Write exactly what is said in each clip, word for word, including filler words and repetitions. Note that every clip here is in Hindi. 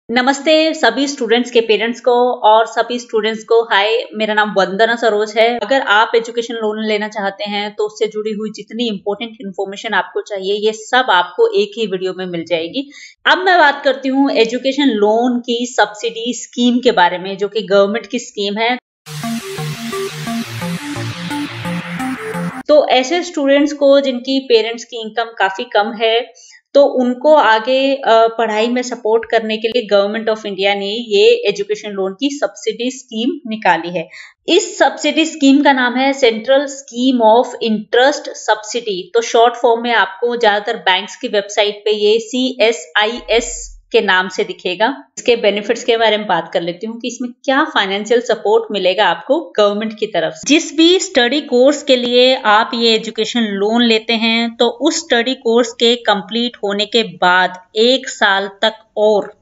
नमस्ते सभी स्टूडेंट्स के पेरेंट्स को और सभी स्टूडेंट्स को हाय। मेरा नाम वंदना सरोज है। अगर आप एजुकेशन लोन लेना चाहते हैं तो उससे जुड़ी हुई जितनी इंपॉर्टेंट इन्फॉर्मेशन आपको चाहिए ये सब आपको एक ही वीडियो में मिल जाएगी। अब मैं बात करती हूँ एजुकेशन लोन की सब्सिडी स्कीम के बारे में, जो कि गवर्नमेंट की स्कीम है। तो ऐसे स्टूडेंट्स को जिनकी पेरेंट्स की इनकम काफी कम है तो उनको आगे पढ़ाई में सपोर्ट करने के लिए गवर्नमेंट ऑफ इंडिया ने ये एजुकेशन लोन की सब्सिडी स्कीम निकाली है। इस सब्सिडी स्कीम का नाम है central scheme of interest subsidy. तो शॉर्ट फॉर्म में आपको ज्यादातर बैंक्स की वेबसाइट पे ये सी एस आई एस के नाम से दिखेगा। इसके बेनिफिट्स के बारे में बात कर लेती हूँ कि इसमें क्या फाइनेंशियल सपोर्ट मिलेगा आपको गवर्नमेंट की तरफ से। जिस भी स्टडी कोर्स के लिए आप ये एजुकेशन लोन लेते हैं तो उस स्टडी कोर्स के कंप्लीट होने के बाद एक साल तक और,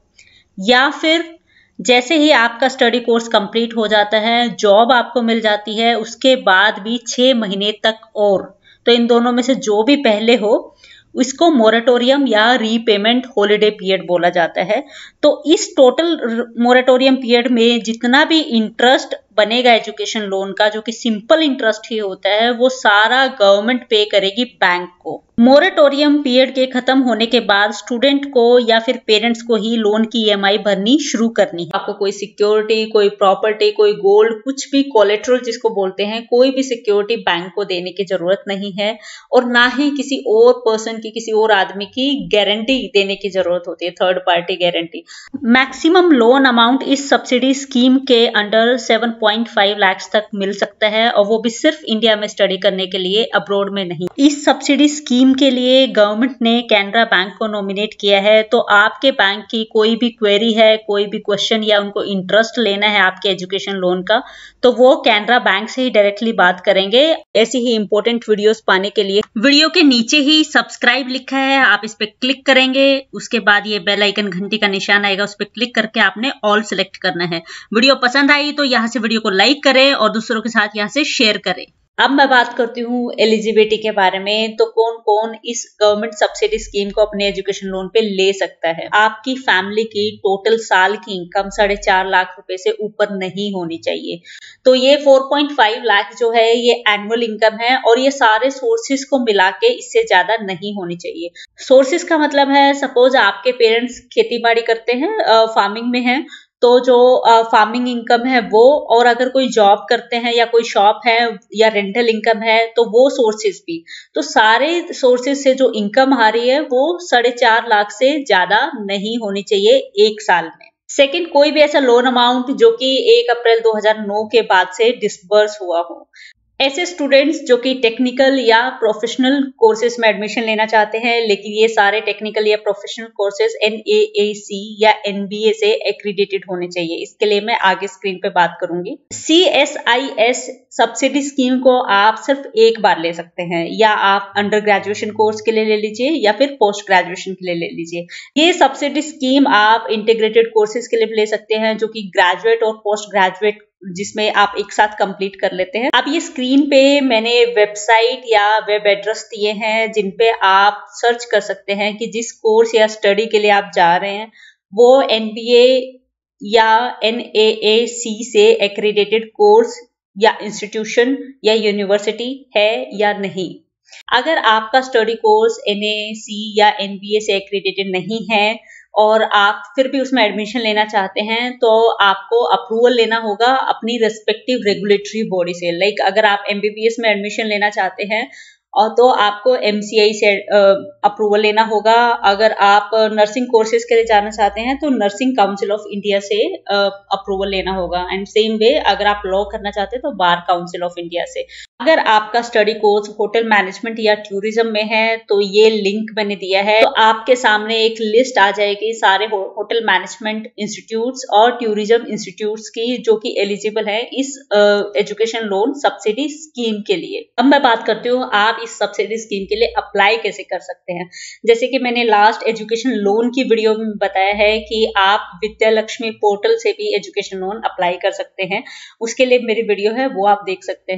या फिर जैसे ही आपका स्टडी कोर्स कंप्लीट हो जाता है, जॉब आपको मिल जाती है, उसके बाद भी छह महीने तक और, तो इन दोनों में से जो भी पहले हो इसको मोरेटोरियम या रीपेमेंट हॉलिडे पीरियड बोला जाता है। तो इस टोटल मोरेटोरियम पीरियड में जितना भी इंटरेस्ट बनेगा एजुकेशन लोन का, जो कि सिंपल इंटरेस्ट ही होता है, वो सारा गवर्नमेंट पे करेगी बैंक को। मोरेटोरियम पीरियड के खत्म होने के बाद स्टूडेंट को या फिर पेरेंट्स को ही लोन की ई एम आई भरनी शुरू करनी है। आपको कोई सिक्योरिटी, कोई प्रॉपर्टी, कोई गोल्ड, कुछ भी कोलेट्रल जिसको बोलते हैं, कोई भी सिक्योरिटी बैंक को देने की जरूरत नहीं है और ना ही किसी और पर्सन की, किसी और आदमी की गारंटी देने की जरूरत होती है, third party guarantee. Maximum loan amount इस सब्सिडी स्कीम के under seven point five lakh तक मिल सकता है, और वो भी सिर्फ इंडिया में स्टडी करने के लिए, अब्रॉड में नहीं। इस सब्सिडी स्कीम के लिए गवर्नमेंट ने कैनरा बैंक को नॉमिनेट किया है। तो आपके बैंक की कोई भी क्वेरी है, कोई भी क्वेश्चन या उनको इंटरेस्ट लेना है आपके एजुकेशन लोन का, तो वो कैनरा बैंक से ही डायरेक्टली बात करेंगे। ऐसी ही इंपॉर्टेंट वीडियोस पाने के लिए वीडियो के नीचे ही सब्सक्राइब लिखा है, आप इस पे क्लिक करेंगे, उसके बाद ये बेल आइकन घंटी का निशान आएगा, उस पर क्लिक करके आपने ऑल सेलेक्ट करना है। वीडियो पसंद आई तो यहाँ से वीडियो को लाइक करें और दूसरों के साथ यहाँ से शेयर करें। अब मैं बात करती हूँ एलिजिबिलिटी के बारे में। तो कौन कौन इस गवर्नमेंट सब्सिडी स्कीम को अपने एजुकेशन लोन पे ले सकता है। आपकी फैमिली की टोटल साल की इनकम साढ़े चार लाख रुपए से ऊपर नहीं होनी चाहिए। तो ये चार पॉइंट पाँच लाख जो है ये एनुअल इनकम है, और ये सारे सोर्सेज को मिला के इससे ज्यादा नहीं होनी चाहिए। सोर्सेज का मतलब है, सपोज आपके पेरेंट्स खेती बाड़ी करते हैं, फार्मिंग में है, तो जो फार्मिंग इनकम है वो, और अगर कोई जॉब करते हैं या कोई शॉप है या रेंटल इनकम है तो वो सोर्सेज भी। तो सारे सोर्सेज से जो इनकम आ रही है वो साढ़े चार लाख से ज्यादा नहीं होनी चाहिए एक साल में। सेकंड, कोई भी ऐसा लोन अमाउंट जो कि एक अप्रैल दो हज़ार नौ के बाद से डिसबर्स हुआ हो। ऐसे स्टूडेंट्स जो कि टेक्निकल या प्रोफेशनल कोर्सेज में एडमिशन लेना चाहते हैं, लेकिन ये सारे टेक्निकल या professional courses N A A C या एन बी ए से एक्रीडेटेड होने चाहिए। इसके लिए मैं आगे स्क्रीन पे बात करूंगी। C S I S subsidy scheme को आप सिर्फ एक बार ले सकते हैं, या आप अंडर ग्रेजुएशन कोर्स के लिए ले लीजिए या फिर पोस्ट ग्रेजुएशन के लिए ले लीजिए। ये सब्सिडी स्कीम आप इंटीग्रेटेड कोर्सेज के लिए भी ले सकते हैं, जो कि ग्रेजुएट और पोस्ट ग्रेजुएट जिसमें आप एक साथ कंप्लीट कर लेते हैं। अब ये स्क्रीन पे मैंने वेबसाइट या वेब एड्रेस दिए हैं जिन पे आप सर्च कर सकते हैं कि जिस कोर्स या स्टडी के लिए आप जा रहे हैं वो एन बी ए या एन ए ए सी से एक्रीडेटेड कोर्स या इंस्टीट्यूशन या यूनिवर्सिटी है या नहीं। अगर आपका study course N A A C या एन बी ए से एक्रीडेटेड नहीं है और आप फिर भी उसमें एडमिशन लेना चाहते हैं तो आपको अप्रूवल लेना होगा अपनी रेस्पेक्टिव रेगुलेटरी बॉडी से। लाइक अगर आप एम बी बी एस में एडमिशन लेना चाहते हैं और तो आपको एम सी आई से अप्रूवल लेना होगा। अगर आप नर्सिंग कोर्सेज के लिए जाना चाहते हैं तो नर्सिंग काउंसिल ऑफ इंडिया से अप्रूवल लेना होगा। एंड सेम वे अगर आप लॉ करना चाहते हैं तो बार काउंसिल ऑफ इंडिया से। अगर आपका स्टडी कोर्स होटल मैनेजमेंट या टूरिज्म में है तो ये लिंक मैंने दिया है, तो आपके सामने एक लिस्ट आ जाएगी सारे हो, होटल मैनेजमेंट इंस्टीट्यूट्स और टूरिज्म इंस्टीट्यूट्स की जो कि एलिजिबल है इस एजुकेशन लोन सब्सिडी स्कीम के लिए। अब मैं बात करती हूँ आप इस सब्सिडी स्कीम के लिए अप्लाई कैसे कर सकते हैं। जैसे कि मैंने लास्ट एजुकेशन लोन की वीडियो में बताया है कि आप विद्या लक्ष्मी पोर्टल से भी एजुकेशन लोन अप्लाई कर सकते हैं। उसके लिए मेरी वीडियो है वो आप देख सकते हैं।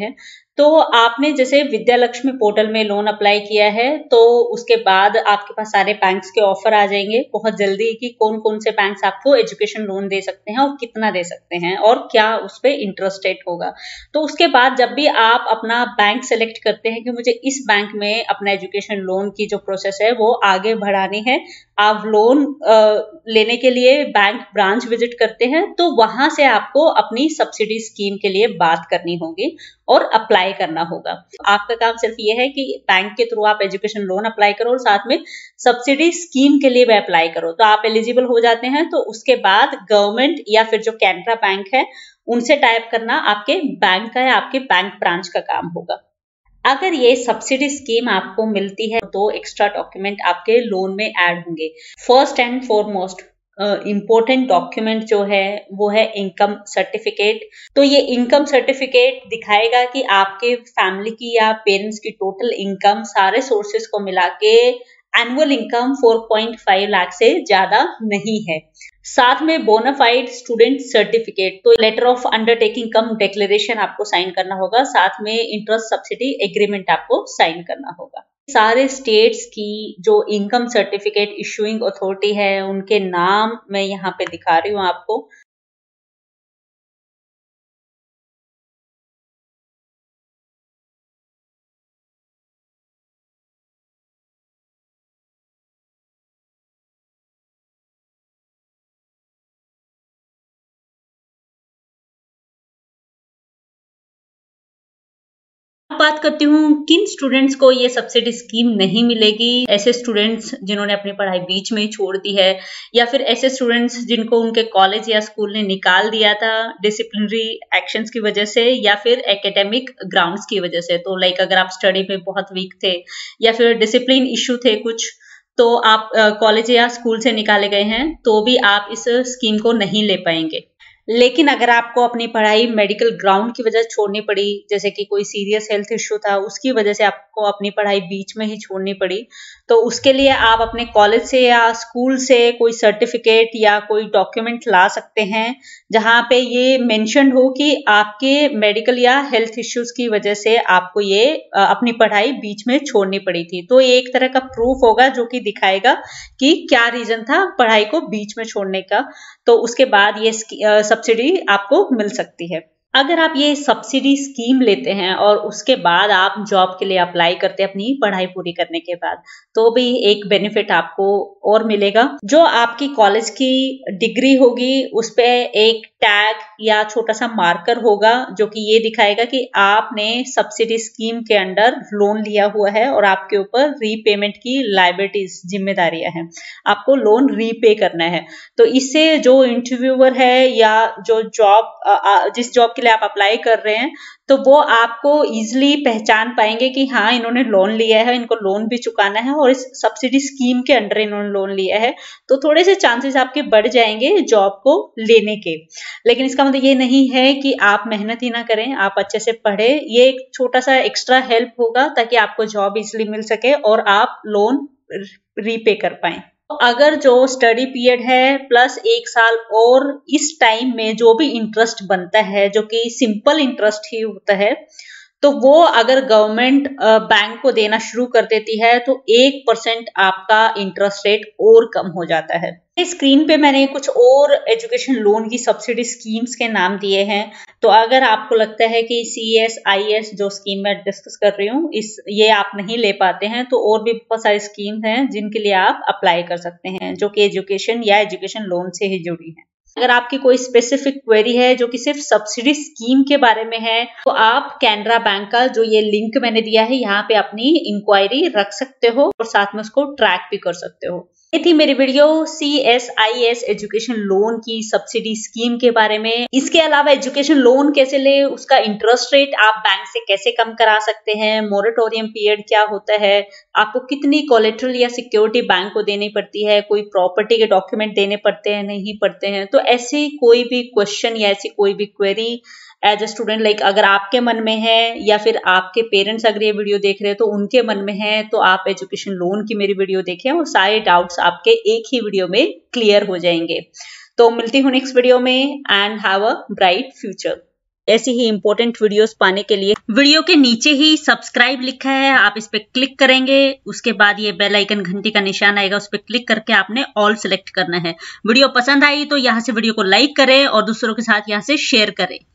तो आपने जैसे विद्या लक्ष्मी पोर्टल में लोन अप्लाई किया है तो उसके बाद आपके पास सारे बैंक्स के ऑफर आ जाएंगे बहुत जल्दी कि कौन कौन से बैंक्स आपको एजुकेशन लोन दे सकते हैं और कितना दे सकते हैं और क्या उस पे इंटरेस्ट रेट होगा। तो उसके बाद जब भी आप अपना बैंक सेलेक्ट करते हैं कि मुझे इस बैंक में अपना एजुकेशन लोन की जो प्रोसेस है वो आगे बढ़ानी है, आप लोन लेने के लिए बैंक ब्रांच विजिट करते हैं तो वहां से आपको अपनी सब्सिडी स्कीम के लिए बात करनी होगी और अप्लाई करना होगा। आपका काम सिर्फ ये है कि बैंक के थ्रू आप एजुकेशन लोन अप्लाई करो और साथ में सब्सिडी स्कीम के लिए भी अप्लाई करो तो आप एलिजिबल हो जाते हैं। तो उसके बाद गवर्नमेंट या फिर जो कैनरा बैंक है उनसे टाइप करना आपके बैंक का है, आपके बैंक ब्रांच का काम होगा। अगर ये सब्सिडी स्कीम आपको मिलती है तो एक्स्ट्रा डॉक्यूमेंट आपके लोन में ऐड होंगे। First and foremost important document जो है वो है इनकम सर्टिफिकेट। तो ये इनकम सर्टिफिकेट दिखाएगा कि आपके फैमिली की या पेरेंट्स की टोटल इनकम सारे सोर्सेस को मिला के एनुअल इनकम चार पॉइंट पाँच लाख से ज्यादा नहीं है। साथ में बोनाफाइड स्टूडेंट सर्टिफिकेट, तो letter of undertaking cum declaration आपको साइन करना होगा, साथ में इंटरेस्ट सब्सिडी एग्रीमेंट आपको साइन करना होगा। सारे स्टेट्स की जो इनकम सर्टिफिकेट इशूइंग अथॉरिटी है उनके नाम मैं यहाँ पे दिखा रही हूँ आपको। बात करती हूँ किन स्टूडेंट्स को ये सब्सिडी स्कीम नहीं मिलेगी। ऐसे स्टूडेंट्स जिन्होंने अपनी पढ़ाई बीच में ही छोड़ दी है या फिर ऐसे स्टूडेंट्स जिनको उनके कॉलेज या स्कूल ने निकाल दिया था डिसिप्लिनरी एक्शंस की वजह से या फिर एकेडमिक ग्राउंड्स की वजह से। तो लाइक अगर आप स्टडी में बहुत वीक थे या फिर डिसिप्लिन इश्यू थे कुछ तो आप कॉलेज या स्कूल से निकाले गए हैं तो भी आप इस स्कीम को नहीं ले पाएंगे। लेकिन अगर आपको अपनी पढ़ाई मेडिकल ग्राउंड की वजह से छोड़नी पड़ी, जैसे कि कोई सीरियस हेल्थ इश्यू था उसकी वजह से आपको अपनी पढ़ाई बीच में ही छोड़नी पड़ी, तो उसके लिए आप अपने कॉलेज से या स्कूल से कोई सर्टिफिकेट या कोई डॉक्यूमेंट ला सकते हैं जहां पे ये मेंशन हो कि आपके मेडिकल या हेल्थ इश्यूज की वजह से आपको ये अपनी पढ़ाई बीच में छोड़नी पड़ी थी। तो ये एक तरह का प्रूफ होगा जो कि दिखाएगा कि क्या रीजन था पढ़ाई को बीच में छोड़ने का। तो उसके बाद ये सब्सिडी आपको मिल सकती है। अगर आप ये सब्सिडी स्कीम लेते हैं और उसके बाद आप जॉब के लिए अप्लाई करते हैं अपनी पढ़ाई पूरी करने के बाद, तो भी एक बेनिफिट आपको और मिलेगा। जो आपकी कॉलेज की डिग्री होगी उस पे एक टैग या छोटा सा मार्कर होगा जो कि ये दिखाएगा कि आपने सब्सिडी स्कीम के अंडर लोन लिया हुआ है और आपके ऊपर रीपेमेंट की लायबिलिटीज जिम्मेदारियां हैं, आपको लोन रीपे करना है। तो इससे जो इंटरव्यूअर है या जो जॉब जिस जॉब के लिए आप अप्लाई कर रहे हैं तो वो आपको इजीली पहचान पाएंगे कि हाँ इन्होंने लोन लिया है, इनको लोन भी चुकाना है और इस सब्सिडी स्कीम के अंडर इन्होंने लोन लिया है। तो थोड़े से चांसेस आपके बढ़ जाएंगे जॉब को लेने के। लेकिन इसका मतलब ये नहीं है कि आप मेहनत ही ना करें, आप अच्छे से पढ़े। ये एक छोटा सा एक्स्ट्रा हेल्प होगा ताकि आपको जॉब इजीली मिल सके और आप लोन रीपे कर पाए। अगर जो स्टडी पीरियड है प्लस एक साल और इस टाइम में जो भी इंटरेस्ट बनता है जो कि सिंपल इंटरेस्ट ही होता है, तो वो अगर गवर्नमेंट बैंक को देना शुरू कर देती है तो एक परसेंट आपका इंटरेस्ट रेट और कम हो जाता है। स्क्रीन पे मैंने कुछ और एजुकेशन लोन की सब्सिडी स्कीम्स के नाम दिए हैं। तो अगर आपको लगता है कि सी एस आई एस जो स्कीम मैं डिस्कस कर रही हूँ इस ये आप नहीं ले पाते हैं तो और भी बहुत सारी स्कीम हैं जिनके लिए आप अप्लाई कर सकते हैं जो कि एजुकेशन या एजुकेशन लोन से ही जुड़ी है। अगर आपकी कोई स्पेसिफिक क्वेरी है जो कि सिर्फ सब्सिडी स्कीम के बारे में है तो आप कैनरा बैंक का जो ये लिंक मैंने दिया है यहाँ पे अपनी इंक्वायरी रख सकते हो और साथ में उसको ट्रैक भी कर सकते हो। ये थी मेरी video C S I S education loan की सब्सिडी स्कीम के बारे में। इसके अलावा एजुकेशन लोन कैसे ले, उसका इंटरेस्ट रेट आप बैंक से कैसे कम करा सकते हैं, मोरेटोरियम पीरियड क्या होता है, आपको कितनी कोलेटरल या सिक्योरिटी बैंक को देनी पड़ती है, कोई प्रॉपर्टी के डॉक्यूमेंट देने पड़ते हैं नहीं पड़ते हैं। तो ऐसी कोई भी क्वेश्चन या ऐसी कोई भी query as a student like अगर आपके मन में है या फिर आपके पेरेंट्स अगर ये वीडियो देख रहे हैं तो उनके मन में है तो आप एजुकेशन लोन की मेरी वीडियो देखें और सारे डाउट्स आपके एक ही वीडियो में क्लियर हो जाएंगे। तो मिलती हूँ नेक्स्ट वीडियो में and have a bright future. ऐसी ही इंपॉर्टेंट वीडियोस पाने के लिए वीडियो के नीचे ही सब्सक्राइब लिखा है, आप इस पे क्लिक करेंगे, उसके बाद ये बेल आइकन घंटी का निशान आएगा, उस पे क्लिक करके आपने ऑल सेलेक्ट करना है। वीडियो पसंद आई तो यहाँ से वीडियो को लाइक करें और दूसरों के साथ यहाँ से शेयर करें।